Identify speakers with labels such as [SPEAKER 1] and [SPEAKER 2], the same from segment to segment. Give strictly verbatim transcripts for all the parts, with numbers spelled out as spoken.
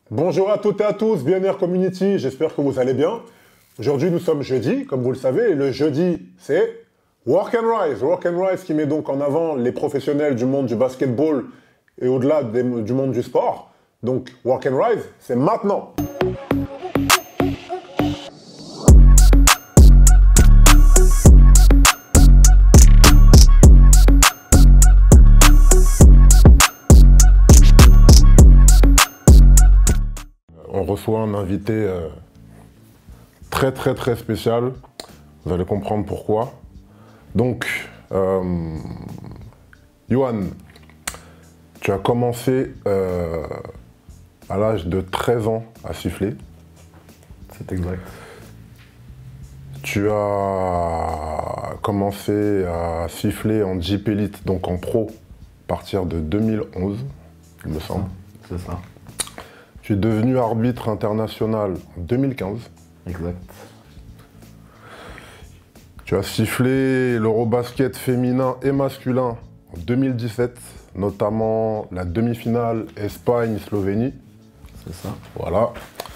[SPEAKER 1] Bonjour à toutes et à tous, B N R Community, j'espère que vous allez bien. Aujourd'hui nous sommes jeudi, comme vous le savez, et le jeudi c'est Work and Rise. Work and Rise qui met donc en avant les professionnels du monde du basketball et au-delà du monde du sport. Donc Work and Rise, c'est maintenant. On reçoit un invité euh, très très très spécial, vous allez comprendre pourquoi. Donc, euh, Yohan, tu as commencé euh, à l'âge de treize ans à siffler.
[SPEAKER 2] C'est exact.
[SPEAKER 1] Tu as commencé à siffler en Jeep Elite, donc en pro, à partir de deux mille onze, il me semble.
[SPEAKER 2] C'est ça.
[SPEAKER 1] Tu es devenu arbitre international en deux mille quinze.
[SPEAKER 2] Exact.
[SPEAKER 1] Tu as sifflé l'Eurobasket féminin et masculin en deux mille dix-sept, notamment la demi-finale Espagne-Slovénie.
[SPEAKER 2] C'est ça.
[SPEAKER 1] Voilà.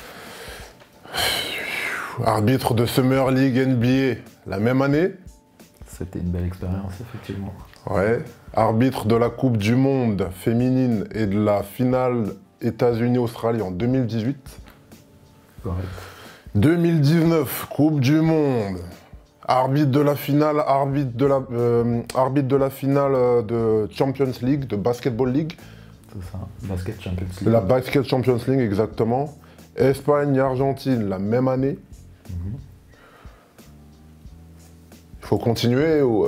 [SPEAKER 1] Arbitre de Summer League N B A la même année.
[SPEAKER 2] C'était une belle expérience, effectivement.
[SPEAKER 1] Ouais. Arbitre de la Coupe du Monde féminine et de la finale États-Unis-Australie en deux mille dix-huit.
[SPEAKER 2] Correct.
[SPEAKER 1] deux mille dix-neuf, Coupe du Monde. Arbitre de la finale, arbitre de la, euh, arbitre de la finale de Champions League, de Basketball League.
[SPEAKER 2] C'est ça. Basket Champions League.
[SPEAKER 1] De la Basket Champions League, exactement. Espagne-Argentine, la même année.
[SPEAKER 2] Mm-hmm.
[SPEAKER 1] Il faut continuer ou...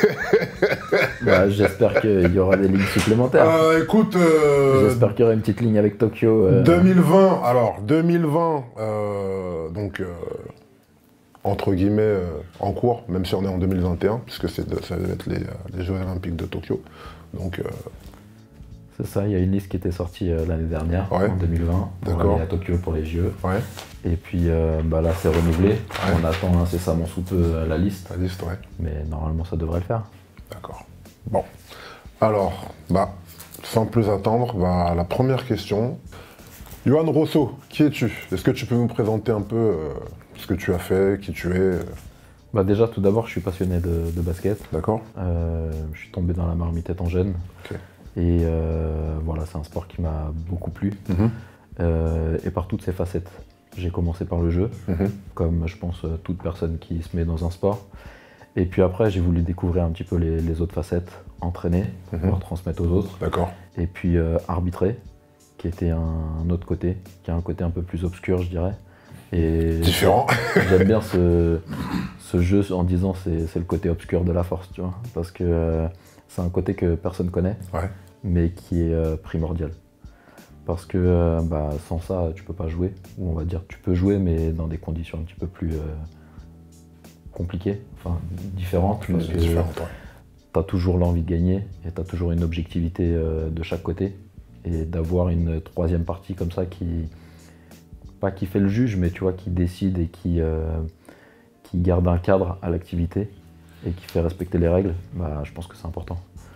[SPEAKER 2] Bah, j'espère qu'il y aura des lignes supplémentaires.
[SPEAKER 1] Euh, écoute... Euh,
[SPEAKER 2] j'espère qu'il y aura une petite ligne avec Tokyo. Euh...
[SPEAKER 1] deux mille vingt, alors deux mille vingt, euh, donc euh, entre guillemets euh, en cours, même si on est en deux mille vingt et un, puisque c'est de, ça va être les, les Jeux Olympiques de Tokyo. Donc... Euh,
[SPEAKER 2] c'est ça, il y a une liste qui était sortie euh, l'année dernière,
[SPEAKER 1] ouais.
[SPEAKER 2] en deux mille vingt, pour aller à Tokyo pour les Jeux.
[SPEAKER 1] Ouais.
[SPEAKER 2] Et puis euh, bah, là, c'est renouvelé.
[SPEAKER 1] Ouais.
[SPEAKER 2] On attend incessamment sous peu euh, la liste.
[SPEAKER 1] La liste, ouais.
[SPEAKER 2] Mais normalement, ça devrait le faire.
[SPEAKER 1] D'accord. Bon. Alors, bah, sans plus attendre, bah, la première question. Yohan Rosso, qui es-tu? Est-ce que tu peux nous présenter un peu euh, ce que tu as fait, qui tu es euh...
[SPEAKER 2] Bah déjà, tout d'abord, je suis passionné de, de basket.
[SPEAKER 1] D'accord.
[SPEAKER 2] Euh, je suis tombé dans la marmite étant jeune.
[SPEAKER 1] Okay.
[SPEAKER 2] Et euh, voilà, c'est un sport qui m'a beaucoup plu.
[SPEAKER 1] Mm-hmm.
[SPEAKER 2] euh, et par toutes ses facettes. J'ai commencé par le jeu,
[SPEAKER 1] mm-hmm.
[SPEAKER 2] comme je pense toute personne qui se met dans un sport. Et puis après, j'ai voulu découvrir un petit peu les, les autres facettes, entraîner,
[SPEAKER 1] mm-hmm.
[SPEAKER 2] pouvoir transmettre aux autres.
[SPEAKER 1] D'accord.
[SPEAKER 2] Et puis euh, arbitrer, qui était un, un autre côté, qui a un côté un peu plus obscur, je dirais. Et
[SPEAKER 1] différent.
[SPEAKER 2] J'aime bien ce, ce jeu en disant c'est c'est le côté obscur de la force, tu vois, parce que euh, c'est un côté que personne connaît,
[SPEAKER 1] ouais.
[SPEAKER 2] mais qui est euh, primordial. Parce que euh, bah, sans ça, tu peux pas jouer, ou on va dire tu peux jouer, mais dans des conditions un petit peu plus euh, compliquées, enfin différentes, parce que
[SPEAKER 1] ouais.
[SPEAKER 2] tu as toujours l'envie de gagner, et tu as toujours une objectivité euh, de chaque côté, et d'avoir une troisième partie comme ça qui, pas qui fait le juge, mais tu vois, qui décide et qui, euh, qui garde un cadre à l'activité, et qui fait respecter les règles, bah, je pense que c'est important.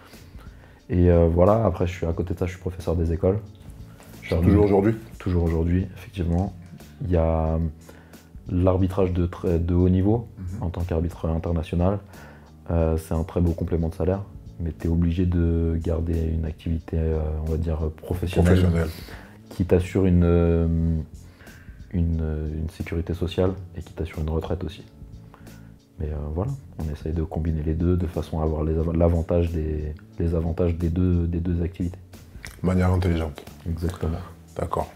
[SPEAKER 2] Et euh, voilà, après je suis à côté de ça, je suis professeur des écoles.
[SPEAKER 1] Je toujours aujourd'hui
[SPEAKER 2] Toujours aujourd'hui, effectivement. Il y a l'arbitrage de, de haut niveau, mm-hmm. en tant qu'arbitre international. Euh, c'est un très beau complément de salaire, mais tu es obligé de garder une activité, euh, on va dire, professionnelle,
[SPEAKER 1] professionnelle.
[SPEAKER 2] qui t'assure une, une, une sécurité sociale et qui t'assure une retraite aussi. Mais euh, voilà, on essaye de combiner les deux de façon à avoir les, l'avantage des, les avantages des deux, des deux activités.
[SPEAKER 1] De manière intelligente.
[SPEAKER 2] Exactement.
[SPEAKER 1] D'accord.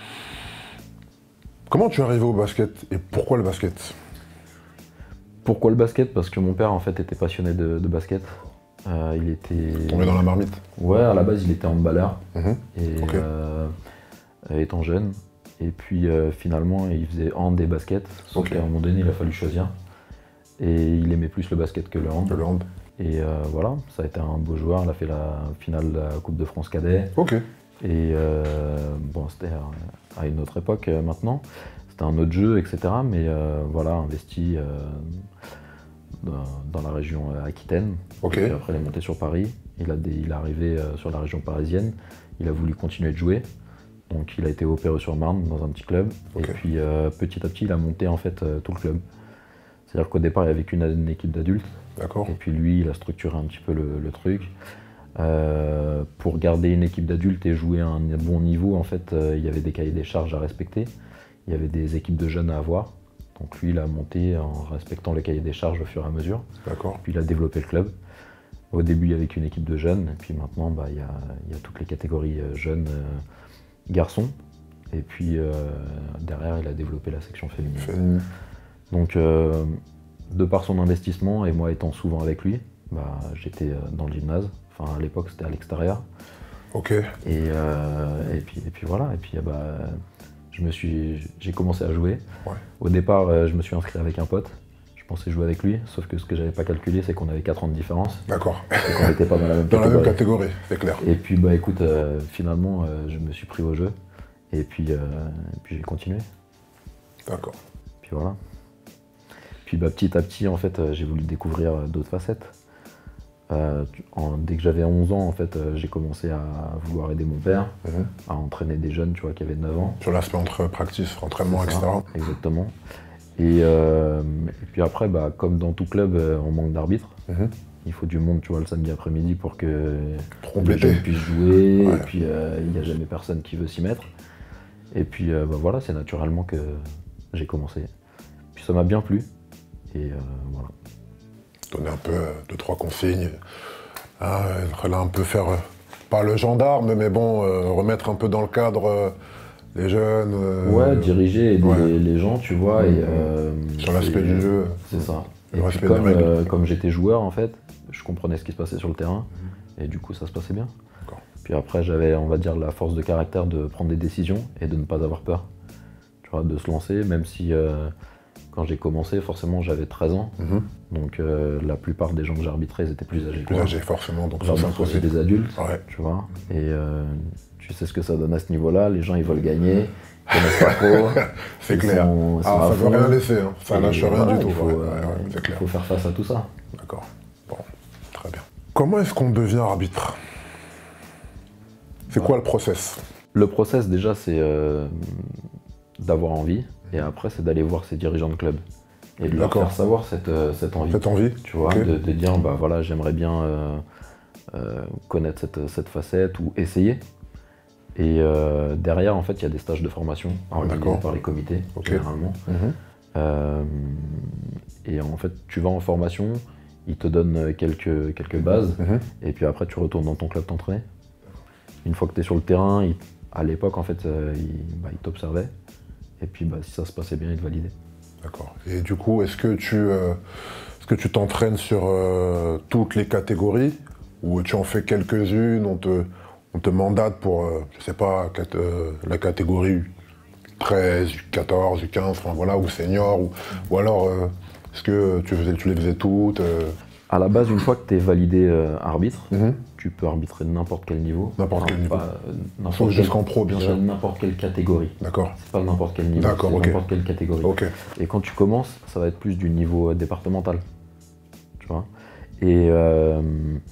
[SPEAKER 1] Comment tu es arrivé au basket et pourquoi le basket?
[SPEAKER 2] Pourquoi le basket? Parce que mon père en fait était passionné de, de basket. Euh, il était...
[SPEAKER 1] Tombé dans la marmite?
[SPEAKER 2] Ouais, à la base il était handballeur.
[SPEAKER 1] Mmh.
[SPEAKER 2] Et
[SPEAKER 1] okay.
[SPEAKER 2] euh, étant jeune. Et puis euh, finalement il faisait hand et basket. Sauf okay. qu'à un moment donné il a fallu choisir. Et il aimait plus le basket que le hand.
[SPEAKER 1] Que le hand.
[SPEAKER 2] Et euh, voilà, ça a été un beau joueur. Il a fait la finale de la Coupe de France cadet.
[SPEAKER 1] Ok.
[SPEAKER 2] Et euh, bon, c'était à une autre époque euh, maintenant. C'était un autre jeu, et cetera. Mais euh, voilà, investi euh, dans, dans la région Aquitaine.
[SPEAKER 1] Okay.
[SPEAKER 2] Et après, il est monté sur Paris. Il, a des, il est arrivé euh, sur la région parisienne. Il a voulu continuer de jouer. Donc il a été au Perreux-sur-Marne dans un petit club.
[SPEAKER 1] Okay.
[SPEAKER 2] Et puis euh, petit à petit, il a monté en fait euh, tout le club. C'est-à-dire qu'au départ, il n'y avait qu'une une équipe d'adultes.
[SPEAKER 1] D'accord.
[SPEAKER 2] Et puis lui, il a structuré un petit peu le, le truc. Euh, pour garder une équipe d'adultes et jouer à un bon niveau, en fait, euh, il y avait des cahiers des charges à respecter. Il y avait des équipes de jeunes à avoir. Donc lui, il a monté en respectant les cahiers des charges au fur et à mesure.
[SPEAKER 1] D'accord.
[SPEAKER 2] Puis il a développé le club. Au début, il y avait qu'une équipe de jeunes. Et puis maintenant, bah, il y a, il y a toutes les catégories euh, jeunes euh, garçons. Et puis euh, derrière, il a développé la section féminine.
[SPEAKER 1] Féminine.
[SPEAKER 2] Donc, euh, de par son investissement et moi étant souvent avec lui, bah, j'étais dans le gymnase. Enfin, à l'époque, c'était à l'extérieur.
[SPEAKER 1] Ok.
[SPEAKER 2] Et, euh, et, puis, et puis voilà. Et puis, bah, je me suis, j'ai commencé à jouer.
[SPEAKER 1] Ouais.
[SPEAKER 2] Au départ, je me suis inscrit avec un pote. Je pensais jouer avec lui, sauf que ce que j'avais pas calculé, c'est qu'on avait quatre ans de différence.
[SPEAKER 1] D'accord.
[SPEAKER 2] Et qu'on n'était pas dans la même
[SPEAKER 1] dans
[SPEAKER 2] catégorie.
[SPEAKER 1] la même catégorie, c'est clair.
[SPEAKER 2] Et puis, bah, écoute, euh, finalement, euh, je me suis pris au jeu. Et puis, euh, et puis j'ai continué.
[SPEAKER 1] D'accord.
[SPEAKER 2] Puis voilà. Puis bah, petit à petit, en fait, euh, j'ai voulu découvrir euh, d'autres facettes. Euh, en, dès que j'avais onze ans, en fait, euh, j'ai commencé à vouloir aider mon père,
[SPEAKER 1] Mmh.
[SPEAKER 2] à entraîner des jeunes, tu vois, qui avaient neuf ans.
[SPEAKER 1] Sur l'aspect entre practice, entraînement,
[SPEAKER 2] C'est ça,
[SPEAKER 1] et cetera.
[SPEAKER 2] Exactement. Et, euh, et puis après, bah, comme dans tout club, euh, on manque d'arbitres.
[SPEAKER 1] Mmh.
[SPEAKER 2] Il faut du monde, tu vois, le samedi après-midi pour que
[SPEAKER 1] Pour
[SPEAKER 2] les
[SPEAKER 1] compléter.
[SPEAKER 2] jeunes puissent jouer.
[SPEAKER 1] Ouais.
[SPEAKER 2] Et puis, euh, il n'y a jamais personne qui veut s'y mettre. Et puis, euh, bah, voilà, c'est naturellement que j'ai commencé. Puis ça m'a bien plu. Et euh, voilà.
[SPEAKER 1] Donner un peu euh, deux, trois consignes. Hein, être là un peu faire, euh, pas le gendarme, mais bon, euh, remettre un peu dans le cadre euh, les jeunes. euh,
[SPEAKER 2] Ouais, diriger, aider
[SPEAKER 1] ouais.
[SPEAKER 2] les, les gens, tu vois. Et, euh,
[SPEAKER 1] Sur l'aspect
[SPEAKER 2] c'est-
[SPEAKER 1] du jeu.
[SPEAKER 2] C'est ça.
[SPEAKER 1] Le
[SPEAKER 2] Et puis
[SPEAKER 1] respect
[SPEAKER 2] comme,
[SPEAKER 1] des règles.
[SPEAKER 2] euh, comme j'étais joueur, en fait, je comprenais ce qui se passait sur le terrain. Et du coup, ça se passait bien.
[SPEAKER 1] D'accord.
[SPEAKER 2] Puis après, j'avais, on va dire, la force de caractère de prendre des décisions et de ne pas avoir peur. Tu vois, de se lancer, même si euh, quand j'ai commencé, forcément, j'avais treize ans.
[SPEAKER 1] Mhm.
[SPEAKER 2] Donc euh, la plupart des gens que j'arbitrais, ils étaient plus âgés que
[SPEAKER 1] Plus
[SPEAKER 2] moi.
[SPEAKER 1] âgé, forcément, donc ça
[SPEAKER 2] J'arbitre aussi
[SPEAKER 1] s'impose.
[SPEAKER 2] des adultes,
[SPEAKER 1] Ouais.
[SPEAKER 2] tu vois. Et euh, tu sais ce que ça donne à ce niveau-là. Les gens, ils veulent gagner. Ils connaissent pas trop.
[SPEAKER 1] C'est
[SPEAKER 2] Ils
[SPEAKER 1] clair.
[SPEAKER 2] sont- ils sont
[SPEAKER 1] Ah,
[SPEAKER 2] à
[SPEAKER 1] ça veut
[SPEAKER 2] fond.
[SPEAKER 1] rien laisser, hein. Ça
[SPEAKER 2] Et
[SPEAKER 1] lâche rien
[SPEAKER 2] voilà,
[SPEAKER 1] du tout.
[SPEAKER 2] Il faut,
[SPEAKER 1] ouais,
[SPEAKER 2] euh,
[SPEAKER 1] ouais, ouais, c'est
[SPEAKER 2] il
[SPEAKER 1] clair.
[SPEAKER 2] faut faire face à tout ça.
[SPEAKER 1] D'accord. Bon, très bien. Comment est-ce qu'on devient arbitre? C'est quoi le process?
[SPEAKER 2] Le process, déjà, c'est euh, d'avoir envie. Et après, c'est d'aller voir ses dirigeants de club. Et de leur
[SPEAKER 1] D'accord.
[SPEAKER 2] faire savoir cette, euh, cette envie.
[SPEAKER 1] Cette envie?
[SPEAKER 2] Tu vois,
[SPEAKER 1] Ok.
[SPEAKER 2] de, de dire, bah voilà, j'aimerais bien euh, euh, connaître cette, cette facette ou essayer. Et euh, derrière, en fait, il y a des stages de formation organisés
[SPEAKER 1] D'accord.
[SPEAKER 2] par les comités,
[SPEAKER 1] Ok.
[SPEAKER 2] généralement.
[SPEAKER 1] Mhm.
[SPEAKER 2] Euh, et en fait, tu vas en formation, ils te donnent quelques, quelques bases,
[SPEAKER 1] Mhm.
[SPEAKER 2] et puis après, tu retournes dans ton club t'entraîner. Une fois que tu es sur le terrain, ils- à l'époque, en fait, euh, ils bah, ils t'observaient. Et puis, bah, si ça se passait bien, ils te validaient.
[SPEAKER 1] D'accord. Et du coup, est-ce que tu euh, est-ce que tu t'entraînes sur euh, toutes les catégories ou tu en fais quelques-unes, on te, on te mandate pour, euh, je sais pas, cat- euh, la catégorie U treize, U quatorze, U quinze, enfin voilà, ou senior, ou, ou alors euh, est-ce que tu, faisais, tu les faisais toutes euh,
[SPEAKER 2] À la base, une fois que tu es validé euh, arbitre,
[SPEAKER 1] mhm.
[SPEAKER 2] tu peux arbitrer n'importe quel niveau.
[SPEAKER 1] N'importe quel niveau.
[SPEAKER 2] pas, euh, n'importe
[SPEAKER 1] Sauf
[SPEAKER 2] quel-
[SPEAKER 1] jusqu'en pro, bien
[SPEAKER 2] je
[SPEAKER 1] sûr.
[SPEAKER 2] dirais N'importe quelle catégorie.
[SPEAKER 1] D'accord.
[SPEAKER 2] C'est pas n'importe quel niveau,
[SPEAKER 1] D'accord,
[SPEAKER 2] c'est
[SPEAKER 1] ok.
[SPEAKER 2] n'importe quelle catégorie.
[SPEAKER 1] Ok.
[SPEAKER 2] Et quand tu commences, ça va être plus du niveau euh, départemental. Tu vois. Et, euh,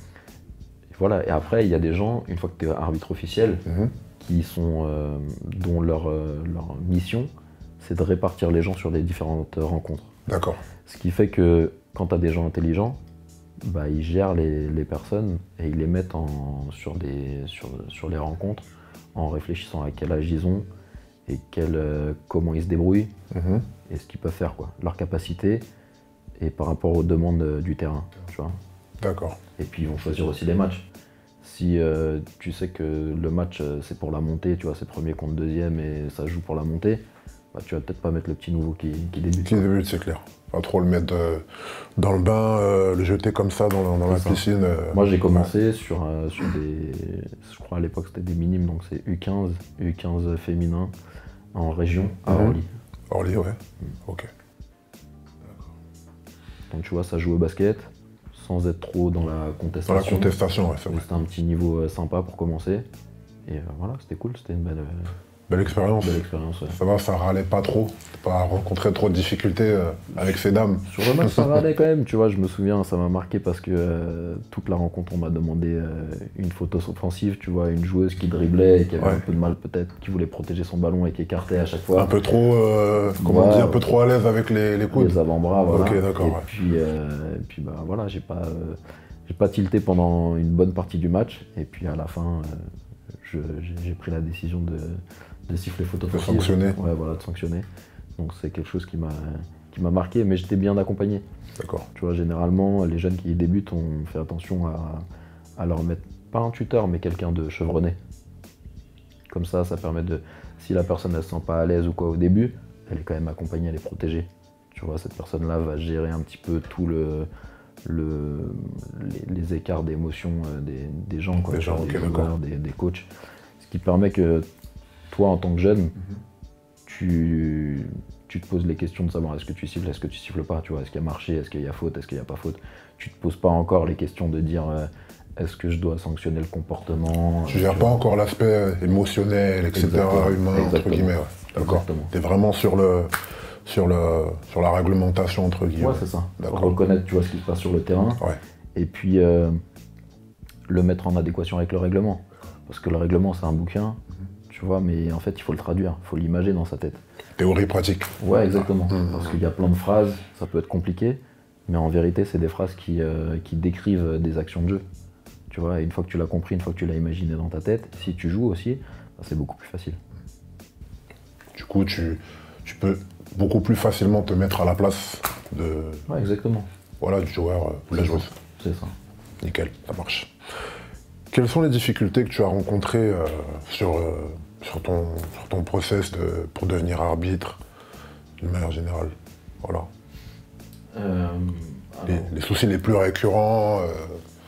[SPEAKER 2] et voilà. Et après, il y a des gens, une fois que tu es arbitre officiel,
[SPEAKER 1] Mhm.
[SPEAKER 2] qui sont, euh, dont leur, euh, leur mission, c'est de répartir les gens sur les différentes rencontres.
[SPEAKER 1] D'accord.
[SPEAKER 2] Ce qui fait que quand tu as des gens intelligents, bah, ils gèrent les, les personnes et ils les mettent en, sur, des, sur, sur les rencontres en réfléchissant à quel âge ils ont et quel, euh, comment ils se débrouillent
[SPEAKER 1] Mhm.
[SPEAKER 2] et ce qu'ils peuvent faire, quoi. Leur capacité et par rapport aux demandes euh, du terrain, tu vois.
[SPEAKER 1] D'accord.
[SPEAKER 2] Et puis ils vont choisir aussi les matchs. Si euh, tu sais que le match euh, c'est pour la montée, tu vois, c'est premier contre deuxième et ça joue pour la montée, bah, tu vas peut-être pas mettre le petit nouveau qui, qui débute.
[SPEAKER 1] Qui débute, c'est clair. Pas trop le mettre euh, dans le bain, euh, le jeter comme ça dans, la- dans la
[SPEAKER 2] C'est ça.
[SPEAKER 1] piscine. euh,
[SPEAKER 2] Moi j'ai commencé sur, euh, sur des, je crois à l'époque c'était des minimes, donc c'est U quinze, U quinze féminin en région à
[SPEAKER 1] Mhm.
[SPEAKER 2] Orly.
[SPEAKER 1] Orly, ouais. Ok.
[SPEAKER 2] Donc tu vois, ça joue au basket sans être trop dans la
[SPEAKER 1] Dans la
[SPEAKER 2] contestation.
[SPEAKER 1] contestation, ouais, c'est vrai.
[SPEAKER 2] C'était un petit niveau euh, sympa pour commencer. Et euh, voilà, c'était cool, c'était une belle, euh,
[SPEAKER 1] Belle expérience.
[SPEAKER 2] Belle expérience, ouais.
[SPEAKER 1] Ça va, ça râlait pas trop. T'as pas rencontré trop de difficultés euh, avec ces dames.
[SPEAKER 2] Sur le match, ça râlait quand même, tu vois, je me souviens, ça m'a marqué parce que euh, toute la rencontre, on m'a demandé euh, une photo offensive, tu vois, une joueuse qui driblait et qui avait
[SPEAKER 1] Ouais.
[SPEAKER 2] un peu de mal peut-être, qui voulait protéger son ballon et qui écartait à chaque fois.
[SPEAKER 1] Un peu trop, euh, comment
[SPEAKER 2] Ouais,
[SPEAKER 1] on dit, un
[SPEAKER 2] ouais.
[SPEAKER 1] peu trop à l'aise avec les, les coudes.
[SPEAKER 2] Les avant-bras, voilà.
[SPEAKER 1] Ok, d'accord,
[SPEAKER 2] Et
[SPEAKER 1] ouais.
[SPEAKER 2] puis, euh, et puis bah, voilà, j'ai pas, euh, j'ai pas tilté pendant une bonne partie du match. Et puis à la fin, euh, je- j'ai j'ai pris la décision de, de siffler faute offensive.
[SPEAKER 1] sanctionner.
[SPEAKER 2] Ouais, voilà, de sanctionner. Donc c'est quelque chose qui m'a qui m'a marqué, mais j'étais bien accompagné.
[SPEAKER 1] D'accord.
[SPEAKER 2] Tu vois, généralement, les jeunes qui débutent, on fait attention à, à leur mettre, pas un tuteur, mais quelqu'un de chevronné. Comme ça, ça permet de, si la personne ne se sent pas à l'aise ou quoi au début, elle est quand même accompagnée, elle est protégée. Tu vois, cette personne-là va gérer un petit peu tout le, le, les, les écarts d'émotions euh, des, des gens, quoi,
[SPEAKER 1] Des gens,
[SPEAKER 2] des
[SPEAKER 1] ok, d'accord.
[SPEAKER 2] joueurs, des, des coachs. Ce qui permet que toi, en tant que jeune, tu, tu te poses les questions de savoir est-ce que tu siffles, est-ce que tu siffles pas, tu vois, est-ce qu'il y a marché, est-ce qu'il y a faute, est-ce qu'il n'y a pas faute. Tu te poses pas encore les questions de dire euh, est-ce que je dois sanctionner le comportement.
[SPEAKER 1] Tu gères pas encore l'aspect euh, émotionnel, et cetera,
[SPEAKER 2] Exactement.
[SPEAKER 1] humain, entre
[SPEAKER 2] Exactement.
[SPEAKER 1] guillemets. Ouais. D'accord.
[SPEAKER 2] Exactement.
[SPEAKER 1] T'es vraiment sur le, sur le, sur la réglementation, entre guillemets.
[SPEAKER 2] Ouais, c'est ça.
[SPEAKER 1] D'accord.
[SPEAKER 2] Reconnaître, tu vois, ce qui se passe sur le terrain.
[SPEAKER 1] Ouais.
[SPEAKER 2] Et puis euh, le mettre en adéquation avec le règlement. Parce que le règlement, c'est un bouquin, tu vois, mais en fait, il faut le traduire, il faut l'imager dans sa tête.
[SPEAKER 1] Théorie pratique.
[SPEAKER 2] Ouais, exactement.
[SPEAKER 1] Mmh.
[SPEAKER 2] Parce qu'il y a plein de phrases, ça peut être compliqué, mais en vérité, c'est des phrases qui, euh, qui décrivent des actions de jeu. Tu vois, et une fois que tu l'as compris, une fois que tu l'as imaginé dans ta tête, si tu joues aussi, bah, c'est beaucoup plus facile.
[SPEAKER 1] Du coup, tu, tu peux beaucoup plus facilement te mettre à la place de,
[SPEAKER 2] Ouais, exactement.
[SPEAKER 1] voilà, du joueur euh, ou de la
[SPEAKER 2] C'est
[SPEAKER 1] joueuse.
[SPEAKER 2] ça. C'est ça.
[SPEAKER 1] Nickel, ça marche. Quelles sont les difficultés que tu as rencontrées euh, sur, euh, sur, ton, sur ton process de, pour devenir arbitre, d'une manière générale? Voilà.
[SPEAKER 2] Euh,
[SPEAKER 1] Les,
[SPEAKER 2] alors,
[SPEAKER 1] les soucis les plus récurrents. euh,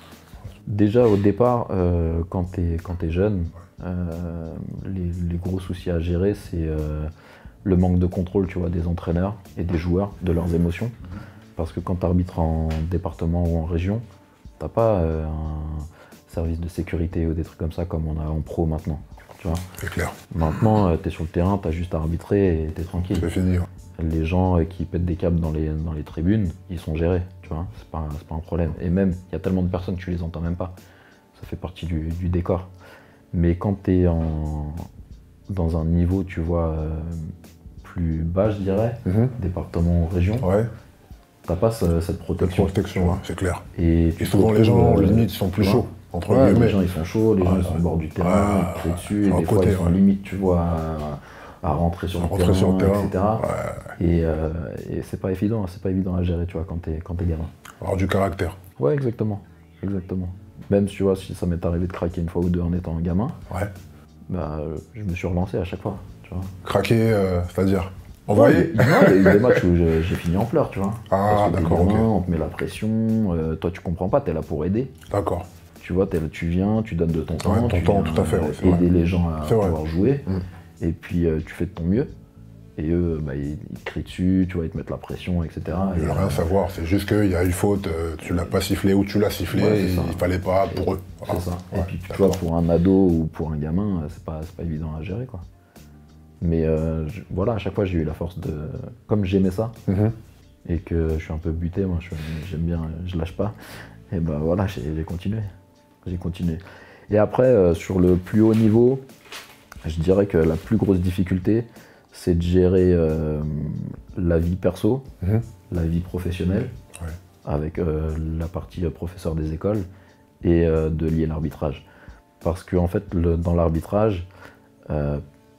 [SPEAKER 2] déjà, au départ, euh, quand tu es, quand t'es jeune, euh, les, les gros soucis à gérer, c'est euh, le manque de contrôle, tu vois, des entraîneurs et des joueurs, de leurs émotions. Parce que quand tu arbitres en département ou en région, t'as pas euh, un service de sécurité ou des trucs comme ça comme on a en pro maintenant. Tu vois.
[SPEAKER 1] c'est clair,
[SPEAKER 2] Maintenant, tu es sur le terrain, tu as juste à arbitrer et tu es tranquille.
[SPEAKER 1] c'est fini. Ouais.
[SPEAKER 2] Les gens euh, qui pètent des câbles dans les, dans les tribunes, ils sont gérés, tu vois, c'est pas, c'est pas un problème. Et même, il y a tellement de personnes que tu les entends même pas. Ça fait partie du, du décor. Mais quand tu es en, dans un niveau, tu vois, euh, plus bas, je dirais,
[SPEAKER 1] Mhm.
[SPEAKER 2] département ou région,
[SPEAKER 1] Ouais,
[SPEAKER 2] t'as pas ce- cette
[SPEAKER 1] cette
[SPEAKER 2] protection.
[SPEAKER 1] protection,
[SPEAKER 2] tu vois.
[SPEAKER 1] ouais, c'est clair.
[SPEAKER 2] Et, tu
[SPEAKER 1] Et
[SPEAKER 2] te
[SPEAKER 1] souvent, les
[SPEAKER 2] retrouves,
[SPEAKER 1] gens,
[SPEAKER 2] euh,
[SPEAKER 1] limite, ils sont plus
[SPEAKER 2] tu vois.
[SPEAKER 1] chauds, entre
[SPEAKER 2] Ouais,
[SPEAKER 1] guillemets.
[SPEAKER 2] les gens ils sont chauds, les
[SPEAKER 1] Ouais,
[SPEAKER 2] gens ils sont au bord du terrain,
[SPEAKER 1] ouais,
[SPEAKER 2] ils crient dessus,
[SPEAKER 1] ils
[SPEAKER 2] et
[SPEAKER 1] sont à
[SPEAKER 2] des fois
[SPEAKER 1] côté,
[SPEAKER 2] ils sont
[SPEAKER 1] ouais.
[SPEAKER 2] limite, tu vois, à, à rentrer sur
[SPEAKER 1] À
[SPEAKER 2] le
[SPEAKER 1] rentrer
[SPEAKER 2] terrain,
[SPEAKER 1] sur le terrain,
[SPEAKER 2] et cetera.
[SPEAKER 1] ouais.
[SPEAKER 2] Et, euh, et c'est pas évident, c'est pas évident à gérer, tu vois, quand t'es quand t'es gamin.
[SPEAKER 1] Alors, du caractère.
[SPEAKER 2] Ouais, exactement, exactement. Même tu vois, si ça m'est arrivé de craquer une fois ou deux en étant gamin,
[SPEAKER 1] Ouais.
[SPEAKER 2] bah, euh, je me suis relancé à chaque fois, tu vois.
[SPEAKER 1] Craquer, euh, c'est-à-dire
[SPEAKER 2] Ouais,
[SPEAKER 1] envoyer.
[SPEAKER 2] il y a eu des matchs où j'ai j'ai fini en pleurs, tu vois.
[SPEAKER 1] Ah,
[SPEAKER 2] Parce que t'es
[SPEAKER 1] d'accord,
[SPEAKER 2] gamin,
[SPEAKER 1] ok.
[SPEAKER 2] on te met la pression, euh, toi tu comprends pas, t'es là pour aider.
[SPEAKER 1] D'accord.
[SPEAKER 2] Tu vois, t'es là, tu viens, tu donnes de ton temps,
[SPEAKER 1] Ouais, ton
[SPEAKER 2] tu
[SPEAKER 1] temps,
[SPEAKER 2] viens,
[SPEAKER 1] tout à fait,
[SPEAKER 2] euh,
[SPEAKER 1] ouais, c'est
[SPEAKER 2] aider
[SPEAKER 1] vrai.
[SPEAKER 2] les gens à
[SPEAKER 1] C'est vrai.
[SPEAKER 2] pouvoir jouer,
[SPEAKER 1] Mm.
[SPEAKER 2] et puis euh, tu fais de ton mieux. Et eux, bah, ils, ils te crient dessus, tu vois, ils te mettent la pression, et cetera.
[SPEAKER 1] Ils
[SPEAKER 2] Et,
[SPEAKER 1] veulent rien
[SPEAKER 2] euh,
[SPEAKER 1] savoir, c'est juste qu'il y a eu faute, euh, tu l'as pas sifflé ou tu l'as sifflé,
[SPEAKER 2] Ouais, c'est
[SPEAKER 1] et
[SPEAKER 2] ça.
[SPEAKER 1] il fallait pas pour eux.
[SPEAKER 2] c'est
[SPEAKER 1] Voilà.
[SPEAKER 2] ça.
[SPEAKER 1] Ouais,
[SPEAKER 2] et puis tu
[SPEAKER 1] d'accord.
[SPEAKER 2] vois, pour un ado ou pour un gamin, euh, c'est pas, c'est pas évident à gérer, quoi. Mais euh, je- voilà, à chaque fois j'ai eu la force de. Comme j'aimais ça,
[SPEAKER 1] Mhm.
[SPEAKER 2] et que je suis un peu buté, moi je- j'aime bien, je lâche pas, et ben voilà, j'ai j'ai continué. J'ai continué. Et après, euh, sur le plus haut niveau, je dirais que la plus grosse difficulté, c'est de gérer euh, la vie perso,
[SPEAKER 1] Mhm.
[SPEAKER 2] la vie professionnelle,
[SPEAKER 1] Ouais.
[SPEAKER 2] avec euh, la partie euh, professeur des écoles, et euh, de lier l'arbitrage. Parce que en fait, le- dans l'arbitrage, euh,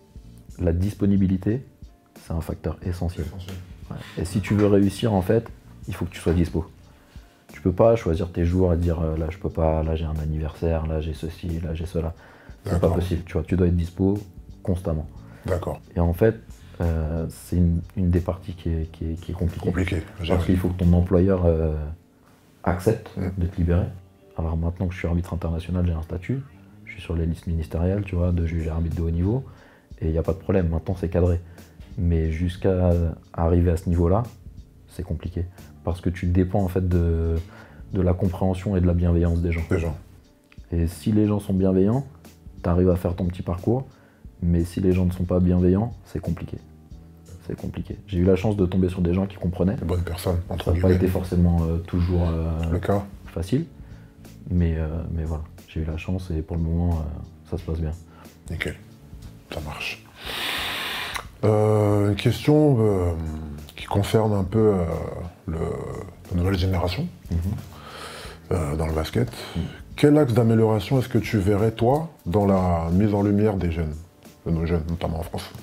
[SPEAKER 2] la disponibilité, c'est un facteur essentiel. Ouais. Et si tu veux réussir, en fait, il faut que tu sois dispo. Tu peux pas choisir tes jours et dire euh, là je peux pas, là j'ai un anniversaire, là j'ai ceci, là j'ai cela. C'est pas
[SPEAKER 1] D'accord.
[SPEAKER 2] possible, tu vois, tu dois être dispo constamment.
[SPEAKER 1] D'accord.
[SPEAKER 2] Et en fait, euh, c'est une, une des parties qui est, qui est- qui est compliquée.
[SPEAKER 1] Compliqué. à gérer.
[SPEAKER 2] Parce qu'il faut que ton employeur euh, accepte
[SPEAKER 1] Mm.
[SPEAKER 2] de te libérer. Alors maintenant que je suis arbitre international, j'ai un statut, je suis sur les listes ministérielles, tu vois, de juge et arbitre de haut niveau, et il n'y a pas de problème, maintenant c'est cadré. Mais jusqu'à arriver à ce niveau-là, c'est compliqué. Parce que tu dépends en fait de, de la compréhension et de la bienveillance des gens.
[SPEAKER 1] Des gens.
[SPEAKER 2] Et si les gens sont bienveillants, tu arrives à faire ton petit parcours, Mais si les gens ne sont pas bienveillants, c'est compliqué. C'est compliqué. J'ai eu la chance de tomber sur des gens qui comprenaient.
[SPEAKER 1] Des bonnes personnes, entre
[SPEAKER 2] Ça n'a pas été forcément euh, toujours euh,
[SPEAKER 1] le cas.
[SPEAKER 2] facile. Mais, euh, mais voilà, j'ai eu la chance et pour le moment, euh, ça se passe bien.
[SPEAKER 1] Nickel, ça marche. Euh, une question euh, qui concerne un peu euh, le, la nouvelle génération
[SPEAKER 2] Mm-hmm.
[SPEAKER 1] euh, dans le basket.
[SPEAKER 2] Mm.
[SPEAKER 1] Quel axe d'amélioration est-ce que tu verrais, toi, dans la mise en lumière des jeunes, de nos jeunes, notamment en France?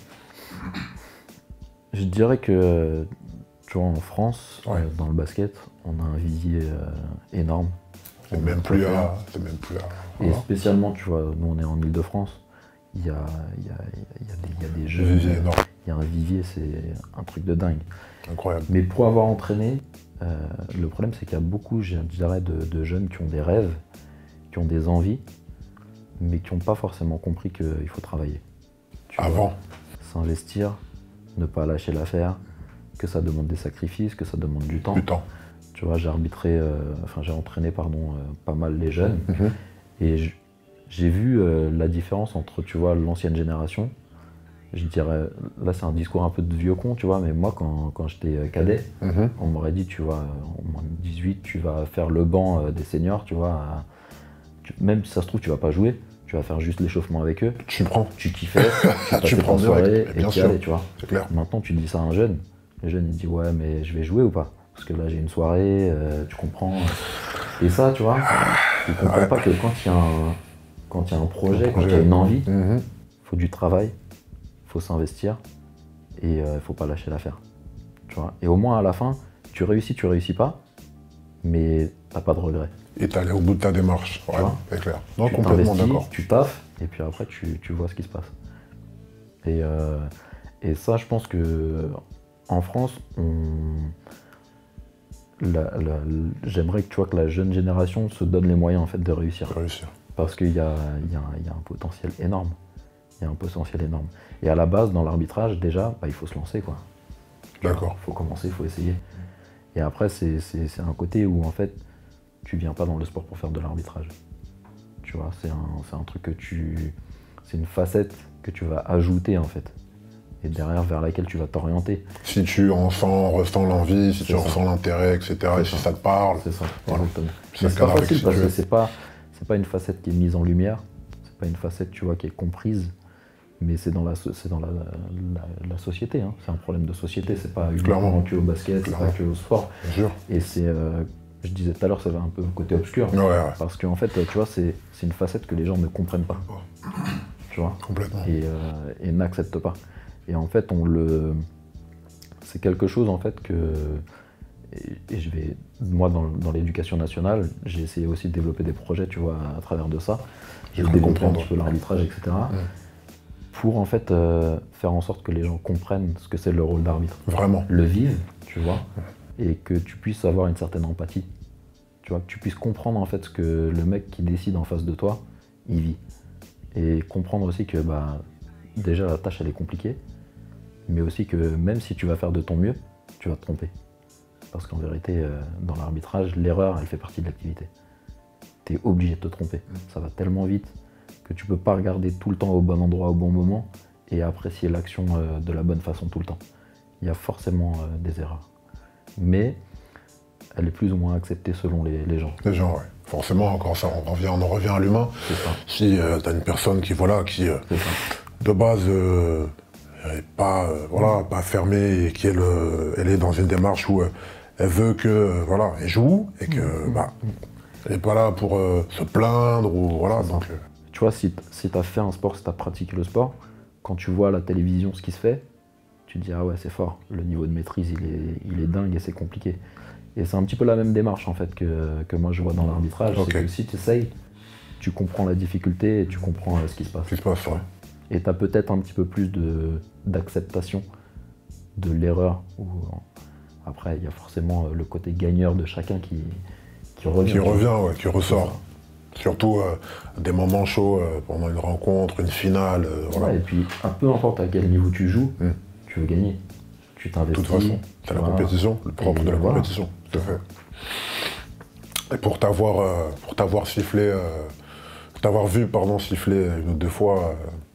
[SPEAKER 2] Je dirais que, tu vois, en France,
[SPEAKER 1] Ouais.
[SPEAKER 2] euh, dans le basket, on a un visier euh, énorme.
[SPEAKER 1] C'est
[SPEAKER 2] On
[SPEAKER 1] même,
[SPEAKER 2] peut
[SPEAKER 1] plus
[SPEAKER 2] faire.
[SPEAKER 1] à, c'est même plus à...
[SPEAKER 2] Et
[SPEAKER 1] Voilà.
[SPEAKER 2] spécialement, tu vois, nous on est en Ile-de-France, il y a, il y, a, il y, a des- il y a des
[SPEAKER 1] Le
[SPEAKER 2] jeunes,
[SPEAKER 1] vivier énorme,
[SPEAKER 2] il y a un vivier, c'est un truc de dingue.
[SPEAKER 1] incroyable.
[SPEAKER 2] Mais pour avoir entraîné, euh, le problème c'est qu'il y a beaucoup, je dirais, de, de jeunes qui ont des rêves, qui ont des envies, mais qui n'ont pas forcément compris qu'il faut travailler. Tu vois,
[SPEAKER 1] Avant,
[SPEAKER 2] s'investir, ne pas lâcher l'affaire, que ça demande des sacrifices, que ça demande du temps.
[SPEAKER 1] du temps.
[SPEAKER 2] Tu vois, j'ai arbitré, euh, enfin j'ai entraîné pardon, euh, pas mal les jeunes
[SPEAKER 1] Mhm.
[SPEAKER 2] et j- j'ai vu euh, la différence entre, tu vois, l'ancienne génération. Je dirais, là c'est un discours un peu de vieux con, tu vois, mais moi quand, quand j'étais euh, cadet,
[SPEAKER 1] Mhm.
[SPEAKER 2] on m'aurait dit, tu vois, en moins de dix-huit, tu vas faire le banc euh, des seniors, tu vois, à- tu- même si ça se trouve tu vas pas jouer, tu vas faire juste l'échauffement avec eux,
[SPEAKER 1] Tu prends,
[SPEAKER 2] tu kiffais, tu passais
[SPEAKER 1] prends
[SPEAKER 2] ta
[SPEAKER 1] direct,
[SPEAKER 2] soirée
[SPEAKER 1] mais
[SPEAKER 2] et
[SPEAKER 1] bien
[SPEAKER 2] puis
[SPEAKER 1] sûr.
[SPEAKER 2] allez, tu vois.
[SPEAKER 1] c'est clair.
[SPEAKER 2] Maintenant, tu dis ça à un jeune. Le jeune, il dit ouais, mais je vais jouer ou pas? Parce que là, j'ai une soirée, euh, tu comprends. Et ça, tu vois, il comprend
[SPEAKER 1] Ouais.
[SPEAKER 2] pas que quand il y a un, quand il y a un projet,
[SPEAKER 1] Un
[SPEAKER 2] quand il y a
[SPEAKER 1] projet.
[SPEAKER 2] une envie,
[SPEAKER 1] Mhm.
[SPEAKER 2] il faut du travail, il faut s'investir et il ne faut pas lâcher l'affaire. Tu vois. Et au moins, à la fin, tu réussis, tu réussis pas, mais t'as pas de regret.
[SPEAKER 1] Et t'es allé au bout de ta démarche, ouais,
[SPEAKER 2] vois,
[SPEAKER 1] c'est clair. Non,
[SPEAKER 2] Tu
[SPEAKER 1] complètement
[SPEAKER 2] t'investis,
[SPEAKER 1] d'accord.
[SPEAKER 2] tu taffes, et puis après, tu, tu vois ce qui se passe. Et, euh, et ça, je pense que en France, on... la- la- j'aimerais que tu vois que la jeune génération se donne les moyens en fait de réussir.
[SPEAKER 1] Réussir.
[SPEAKER 2] Parce qu'il y a, il y a un- il y a un potentiel énorme. Il y a un potentiel énorme. Et à la base, dans l'arbitrage, déjà, bah, il faut se lancer, quoi.
[SPEAKER 1] D'accord.
[SPEAKER 2] Il faut commencer, il faut essayer. Et après, c'est c'est- c'est un côté où, en fait, tu viens pas dans le sport pour faire de l'arbitrage. Tu vois, c'est un, c'est un truc que tu... C'est une facette que tu vas ajouter, en fait. Et derrière, vers laquelle tu vas t'orienter.
[SPEAKER 1] Si tu en sens, ressens l'envie, si
[SPEAKER 2] C'est
[SPEAKER 1] tu
[SPEAKER 2] ça.
[SPEAKER 1] ressens l'intérêt, et cetera,
[SPEAKER 2] C'est
[SPEAKER 1] et si
[SPEAKER 2] ça.
[SPEAKER 1] ça te parle,
[SPEAKER 2] C'est ça,
[SPEAKER 1] Voilà.
[SPEAKER 2] exactement.
[SPEAKER 1] Puis
[SPEAKER 2] Mais
[SPEAKER 1] ça
[SPEAKER 2] c'est pas
[SPEAKER 1] cadre avec
[SPEAKER 2] facile
[SPEAKER 1] qui
[SPEAKER 2] parce
[SPEAKER 1] tu
[SPEAKER 2] que
[SPEAKER 1] es.
[SPEAKER 2] c'est pas, c'est pas une facette qui est mise en lumière. C'est pas une facette, tu vois, qui est comprise. Mais c'est dans la, so- c'est dans la, la, la société. Hein. C'est un problème de société. C'est pas
[SPEAKER 1] Clairement.
[SPEAKER 2] uniquement que au basket, c'est pas
[SPEAKER 1] Clairement.
[SPEAKER 2] que au sport.
[SPEAKER 1] bien sûr.
[SPEAKER 2] Et c'est, euh, je disais tout à l'heure, ça avait un peu un côté obscur.
[SPEAKER 1] Ouais, ouais,
[SPEAKER 2] Parce qu'en fait, tu vois, c'est, c'est une facette que les gens ne comprennent pas. Tu vois.
[SPEAKER 1] complètement.
[SPEAKER 2] Et, euh, et n'acceptent pas. Et en fait, on le, c'est quelque chose en fait que, et, et je vais, moi dans, dans l'éducation nationale, j'ai essayé aussi de développer des projets, tu vois, à travers de ça,
[SPEAKER 1] J'ai
[SPEAKER 2] de
[SPEAKER 1] cru
[SPEAKER 2] développer un
[SPEAKER 1] comprendre.
[SPEAKER 2] petit peu l'arbitrage, et cetera.
[SPEAKER 1] Mm.
[SPEAKER 2] Pour en fait euh, faire en sorte que les gens comprennent ce que c'est le rôle d'arbitre,
[SPEAKER 1] Vraiment.
[SPEAKER 2] le vivent, tu vois, et que tu puisses avoir une certaine empathie, tu vois, que tu puisses comprendre en fait ce que le mec qui décide en face de toi, il vit, et comprendre aussi que bah déjà la tâche elle est compliquée, mais aussi que même si tu vas faire de ton mieux, tu vas te tromper. Parce qu'en vérité, euh, dans l'arbitrage, l'erreur, elle fait partie de l'activité. Tu es obligé de te tromper. Ça va tellement vite que tu peux pas regarder tout le temps au bon endroit, au bon moment, et apprécier l'action euh, de la bonne façon tout le temps. Il y a forcément euh, des erreurs. Mais elle est plus ou moins acceptée selon les, les gens.
[SPEAKER 1] Les gens, ouais. Forcément, encore ça, on, revient, on en revient à l'humain.
[SPEAKER 2] C'est ça.
[SPEAKER 1] Si euh, t'as une personne qui, voilà, qui, euh,
[SPEAKER 2] C'est ça.
[SPEAKER 1] de base, euh, est pas, euh, voilà, pas fermée et qu'elle euh, elle est dans une démarche où euh, elle veut que, euh, voilà, elle joue et que, bah, elle n'est pas là pour euh, se plaindre ou, voilà,
[SPEAKER 2] C'est ça.
[SPEAKER 1] donc... euh,
[SPEAKER 2] Tu vois, si, t- si tu as fait un sport, si tu as pratiqué le sport, quand tu vois à la télévision ce qui se fait, tu te dis ah ouais c'est fort, le niveau de maîtrise il est, il est dingue et c'est compliqué. Et c'est un petit peu la même démarche en fait que, que moi je vois dans l'arbitrage,
[SPEAKER 1] Ok.
[SPEAKER 2] c'est que si tu essayes, tu comprends la difficulté et tu comprends euh, ce qui se passe.
[SPEAKER 1] ce qui se passe, ouais.
[SPEAKER 2] Et tu as peut-être un petit peu plus de, d'acceptation de l'erreur. Ou, après il y a forcément euh, le côté gagneur de chacun qui, qui revient.
[SPEAKER 1] Qui
[SPEAKER 2] tu vois.
[SPEAKER 1] revient, ouais, qui
[SPEAKER 2] C'est
[SPEAKER 1] ressort.
[SPEAKER 2] ça.
[SPEAKER 1] Surtout euh, des moments chauds euh, pendant une rencontre, une finale, euh, voilà.
[SPEAKER 2] Ouais, et puis, un peu importe à quel niveau tu joues,
[SPEAKER 1] Mm.
[SPEAKER 2] tu veux gagner. Tu
[SPEAKER 1] De
[SPEAKER 2] t'investis.
[SPEAKER 1] toute façon, c'est la
[SPEAKER 2] voilà.
[SPEAKER 1] compétition, le propre
[SPEAKER 2] Et
[SPEAKER 1] de la
[SPEAKER 2] voilà.
[SPEAKER 1] compétition, tout à fait. Et pour t'avoir euh, pour t'avoir sifflé, euh, pour t'avoir vu pardon siffler une ou deux fois, euh,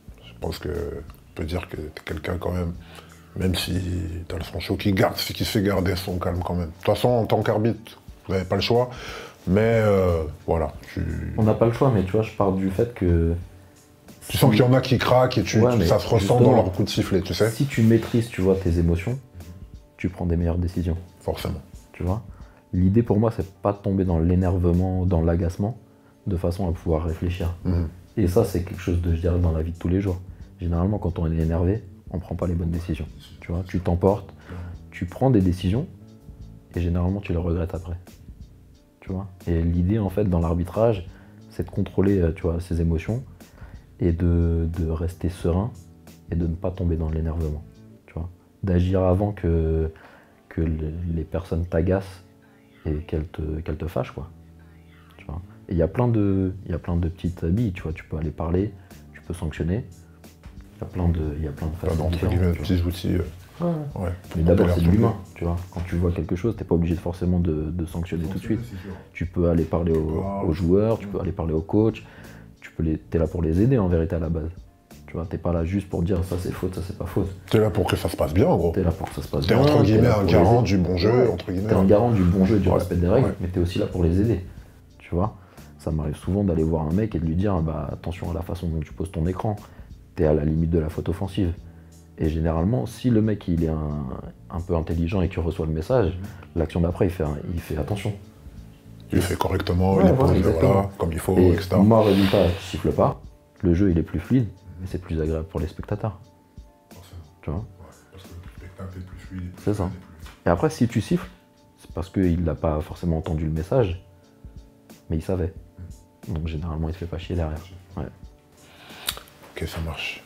[SPEAKER 1] pense que on peut dire que t'es quelqu'un quand même, même si t'as le sang chaud, qui garde, qui sait garder son calme quand même. De toute façon, en tant qu'arbitre, vous n'avez pas le choix, mais euh, voilà. Tu...
[SPEAKER 2] On n'a pas le choix, mais tu vois, je pars du fait que...
[SPEAKER 1] Tu si... sens qu'il y en a qui craquent et tu,
[SPEAKER 2] ouais,
[SPEAKER 1] tu, ça se ressent dans leur coup de sifflet, tu sais.
[SPEAKER 2] Si tu maîtrises, tu vois, tes émotions, tu prends des meilleures décisions.
[SPEAKER 1] Forcément.
[SPEAKER 2] Tu vois. L'idée pour moi, c'est pas de tomber dans l'énervement, dans l'agacement, de façon à pouvoir réfléchir. Mmh. Et ça, c'est quelque chose de, je dirais, dans la vie de tous les jours. Généralement, quand on est énervé, on prend pas les bonnes décisions. Tu vois, tu t'emportes, tu prends des décisions, et généralement, tu les regrettes après. Tu vois. Et l'idée, en fait, dans l'arbitrage, c'est de contrôler, tu vois, ses émotions et de, de rester serein et de ne pas tomber dans l'énervement. Tu vois. D'agir avant que, que les personnes t'agacent et qu'elles te, qu'elles te fâchent, quoi. Tu vois. Et il y a plein de, il y a plein de petites billes, tu vois. Tu peux aller parler, tu peux sanctionner. Il y a plein de, il y a plein de façons différentes.
[SPEAKER 1] Entre petits outils. Euh...
[SPEAKER 2] Ouais, ouais. Mais d'abord, c'est de l'humain, tu vois. Quand tu vois quelque chose, t'es pas obligé forcément de, de sanctionner tout de suite. Tu peux aller parler aux, aux joueurs, tu peux aller parler au coach. Tu peux les, t'es là pour les aider en vérité à la base. Tu vois, t'es pas là juste pour dire ça c'est faute, ça c'est pas faute.
[SPEAKER 1] T'es là pour que ça se passe bien en gros.
[SPEAKER 2] T'es là pour que ça se passe
[SPEAKER 1] t'es
[SPEAKER 2] bien.
[SPEAKER 1] T'es entre guillemets un garant du bon jeu,
[SPEAKER 2] ouais.
[SPEAKER 1] entre guillemets.
[SPEAKER 2] T'es un garant du bon jeu et du
[SPEAKER 1] ouais.
[SPEAKER 2] respect des règles,
[SPEAKER 1] ouais.
[SPEAKER 2] mais t'es aussi là pour les aider. Tu vois, ça m'arrive souvent d'aller voir un mec et de lui dire bah attention à la façon dont tu poses ton écran. T'es à la limite de la faute offensive. Et généralement, si le mec il est un, un peu intelligent et qu'il reçoit le message, mmh. l'action d'après il fait, il fait attention.
[SPEAKER 1] Il le fait correctement,
[SPEAKER 2] ouais,
[SPEAKER 1] il est
[SPEAKER 2] voilà,
[SPEAKER 1] posé, voilà, comme il faut,
[SPEAKER 2] et
[SPEAKER 1] et cetera.
[SPEAKER 2] Moi, résultat, je siffle pas, le jeu il est plus fluide, et c'est plus agréable pour les spectateurs. Tu vois,
[SPEAKER 1] ouais, parce que le spectacle est plus fluide.
[SPEAKER 2] C'est ça. Et après, si tu siffles, c'est parce qu'il n'a pas forcément entendu le message, mais il savait. Mmh. Donc généralement, il se fait pas chier derrière. Ouais.
[SPEAKER 1] Ok, ça marche.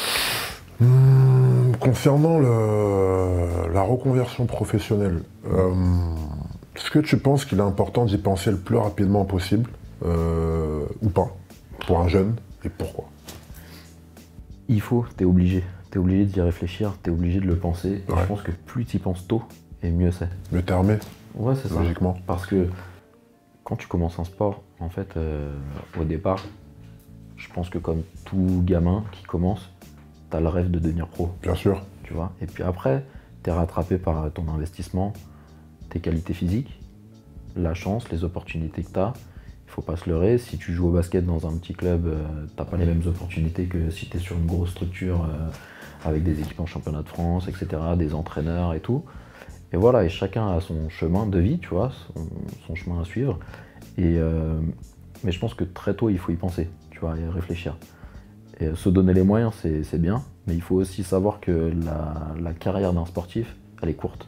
[SPEAKER 1] Hum, concernant le, la reconversion professionnelle, euh, est-ce que tu penses qu'il est important d'y penser le plus rapidement possible euh, ou pas, pour un jeune, et pourquoi?
[SPEAKER 2] Il faut, t'es obligé. T'es obligé d'y réfléchir, t'es obligé de le penser.
[SPEAKER 1] Ouais.
[SPEAKER 2] Je pense que plus t'y penses tôt, et mieux c'est.
[SPEAKER 1] Mieux t'es armé.
[SPEAKER 2] Ouais, c'est ça.
[SPEAKER 1] Logiquement.
[SPEAKER 2] Parce que quand tu commences un sport, en fait, euh, au départ, je pense que comme tout gamin qui commence, t'as le rêve de devenir pro.
[SPEAKER 1] Bien sûr.
[SPEAKER 2] Tu vois. Et puis après, t'es rattrapé par ton investissement, tes qualités physiques, la chance, les opportunités que t'as. Il faut pas se leurrer, si tu joues au basket dans un petit club, euh, t'as pas les mêmes opportunités que si t'es sur une grosse structure euh, avec des équipes en championnat de France, et cetera, des entraîneurs et tout. Et voilà, et chacun a son chemin de vie, tu vois, son, son chemin à suivre. Et, euh, mais je pense que très tôt, il faut y penser, tu vois, et réfléchir. Et se donner les moyens, c'est bien, mais il faut aussi savoir que la, la carrière d'un sportif, elle est courte.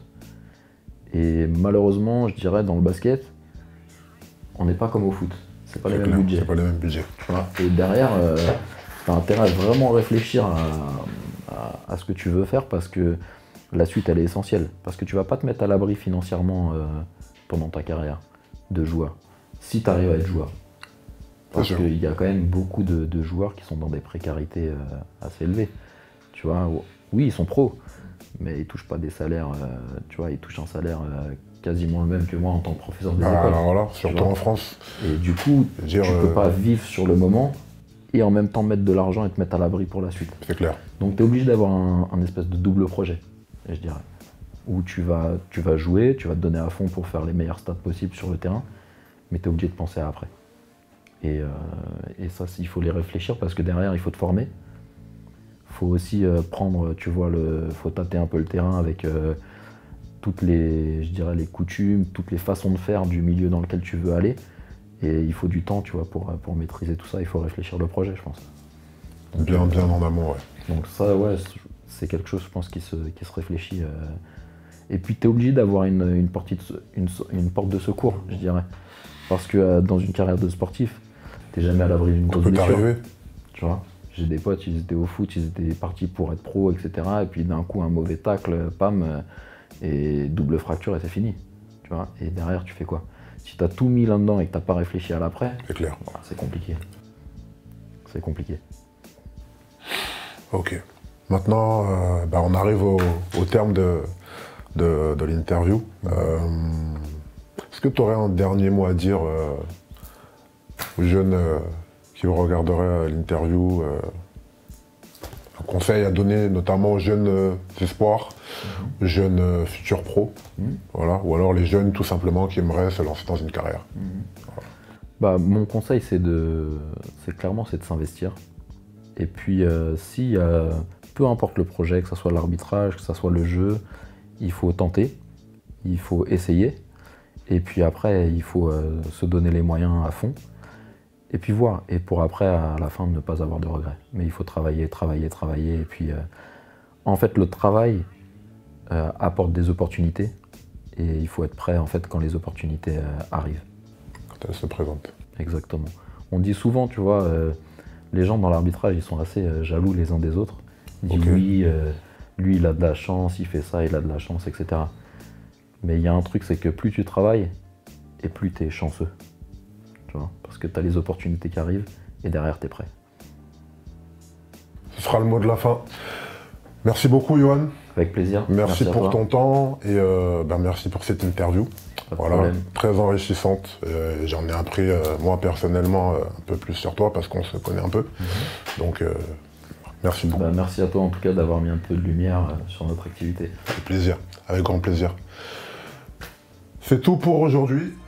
[SPEAKER 2] Et malheureusement, je dirais, dans le basket, on n'est pas comme au foot. C'est pas les mêmes budgets.
[SPEAKER 1] C'est pas les mêmes budgets.
[SPEAKER 2] Voilà. Et derrière, euh, t'as intérêt à vraiment réfléchir à, à, à ce que tu veux faire parce que la suite, elle est essentielle. Parce que tu vas pas te mettre à l'abri financièrement euh, pendant ta carrière de joueur. Si tu arrives à être joueur. Parce qu'il y a quand même beaucoup de, de joueurs qui sont dans des précarités euh, assez élevées. Tu vois, oui, ils sont pros, mais ils touchent pas des salaires, euh, tu vois, ils touchent un salaire euh, quasiment le même que moi en tant que professeur des
[SPEAKER 1] ah,
[SPEAKER 2] écoles.
[SPEAKER 1] Alors voilà, surtout en France.
[SPEAKER 2] Et du coup, dire, tu peux euh... pas vivre sur le moment et en même temps mettre de l'argent et te mettre à l'abri pour la suite.
[SPEAKER 1] C'est clair.
[SPEAKER 2] Donc tu es obligé d'avoir un, un espèce de double projet, je dirais, où tu vas, tu vas jouer, tu vas te donner à fond pour faire les meilleurs stats possibles sur le terrain, mais tu es obligé de penser à après. Et, euh, et ça, il faut les réfléchir parce que derrière, il faut te former. Il faut aussi euh, prendre, tu vois, le, faut tâter un peu le terrain avec euh, toutes les, je dirais, les coutumes, toutes les façons de faire du milieu dans lequel tu veux aller. Et il faut du temps, tu vois, pour, pour maîtriser tout ça. Il faut réfléchir le projet, je pense.
[SPEAKER 1] Donc, bien, bien en amont, ouais.
[SPEAKER 2] Donc ça, ouais, c'est quelque chose, je pense, qui se, qui se réfléchit. Euh. Et puis, tu es obligé d'avoir une, une, une, une porte de secours, je dirais. Parce que euh, dans une carrière de sportif, t'es jamais à l'abri d'une grosse blessure. Tu vois, j'ai des potes, ils étaient au foot, ils étaient partis pour être pro, et cetera. Et puis d'un coup, un mauvais tacle, pam, et double fracture et c'est fini. Tu vois, et derrière, tu fais quoi? Si t'as tout mis là-dedans et que t'as pas réfléchi à l'après,
[SPEAKER 1] c'est clair.
[SPEAKER 2] Voilà, c'est compliqué. C'est compliqué.
[SPEAKER 1] Ok. Maintenant, euh, bah, on arrive au, au terme de, de, de l'interview. Euh, Est-ce que tu aurais un dernier mot à dire euh, aux jeunes euh, qui regarderaient l'interview, euh, un conseil à donner notamment aux jeunes euh, espoirs,
[SPEAKER 2] Mmh.
[SPEAKER 1] jeunes euh, futurs pros,
[SPEAKER 2] Mmh.
[SPEAKER 1] voilà, ou alors les jeunes tout simplement qui aimeraient se lancer dans une carrière.
[SPEAKER 2] Mmh. Voilà. Bah, mon conseil, c'est de, c'est clairement c'est de s'investir. Et puis, euh, si, euh, peu importe le projet, que ce soit l'arbitrage, que ce soit le jeu, il faut tenter, il faut essayer. Et puis après, il faut euh, se donner les moyens à fond. Et puis voir. Et pour après, à la fin, ne pas avoir de regrets. Mais il faut travailler, travailler, travailler. Et puis, euh, en fait, le travail euh, apporte des opportunités. Et il faut être prêt, en fait, quand les opportunités euh, arrivent.
[SPEAKER 1] Quand elles se présentent.
[SPEAKER 2] Exactement. On dit souvent, tu vois, euh, les gens dans l'arbitrage, ils sont assez euh, jaloux les uns des autres. Ils disent,
[SPEAKER 1] Okay.
[SPEAKER 2] oui, euh, lui, il a de la chance, il fait ça, il a de la chance, et cetera. Mais il y a un truc, c'est que plus tu travailles, et plus tu es chanceux. Tu vois, parce que tu as les opportunités qui arrivent, et derrière, tu es prêt.
[SPEAKER 1] Ce sera le mot de la fin. Merci beaucoup, Yohan.
[SPEAKER 2] Avec plaisir.
[SPEAKER 1] Merci,
[SPEAKER 2] Merci
[SPEAKER 1] pour
[SPEAKER 2] à toi.
[SPEAKER 1] ton temps et euh, ben merci pour cette interview.
[SPEAKER 2] Pas de
[SPEAKER 1] Voilà,
[SPEAKER 2] problème.
[SPEAKER 1] très enrichissante. Euh, J'en ai appris, euh, moi personnellement, euh, un peu plus sur toi parce qu'on se connaît un peu.
[SPEAKER 2] Mm-hmm.
[SPEAKER 1] Donc, euh, merci beaucoup.
[SPEAKER 2] Bah, merci à toi en tout cas d'avoir mis un peu de lumière euh, sur notre activité.
[SPEAKER 1] Avec plaisir, avec grand plaisir. C'est tout pour aujourd'hui.